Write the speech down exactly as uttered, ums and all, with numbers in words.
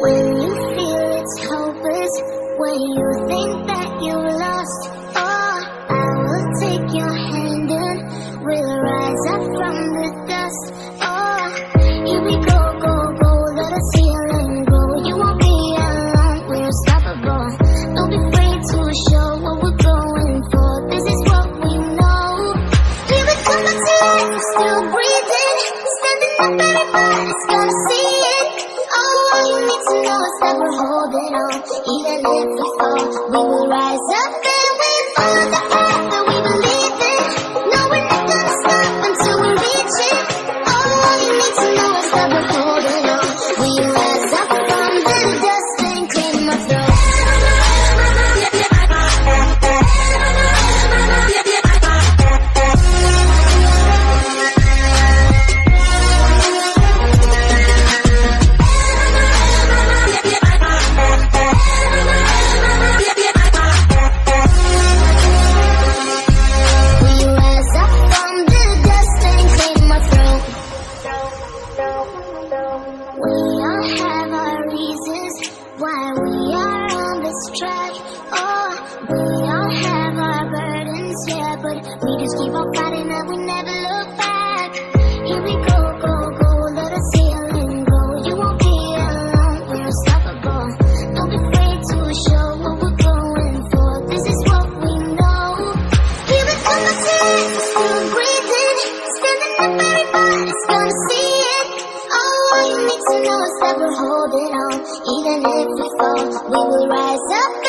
When you feel it's hopeless, when you think that you're lost, oh, I will take your hand and we'll rise up from the dust. Oh, here we go, go, go, let us heal and grow. You won't be alone, we're unstoppable. Don't be afraid to show what we're going for. This is what we know. Here we come back to life, still breathing, standing up, everybody's gonna see it. Oh, all you need to know is that we're holding on. Even if we fall, we will rise up and win on the path that we believe in. No, we're not gonna stop until we reach it. Oh, all you need to know is that we're holding on. We rise up from the dust and clean my throat. Why we are on this track, oh, we all have our burdens, yeah, but we just keep on fighting and we never look back. Here we go, go, go, let us heal and grow. You won't be alone, we're unstoppable. Don't be afraid to show what we're going for. This is what we know. Here we come back to life, still breathing, standing up, everybody's gonna see it. Oh, all you need to know is that we're holding on. Even if we fall, we will rise up.